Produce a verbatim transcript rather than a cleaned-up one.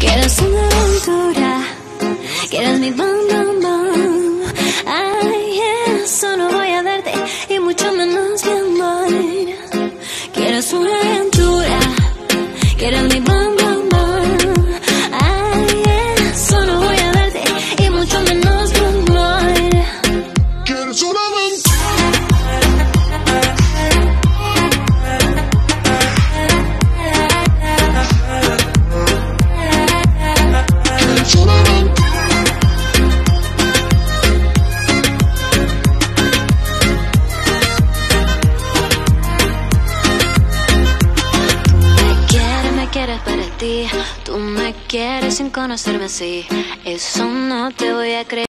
Quieres una aventura, quieres mi bam bam bam. Ay, eso no voy a darte y mucho menos mi amor. Quieres una aventura, quieres mi bam bam bam. Ay, eso no voy a darte y mucho menos mi amor. Quieres una aventura. Quieres para ti, tú me quieres sin conocerme así. Eso no te voy a creer.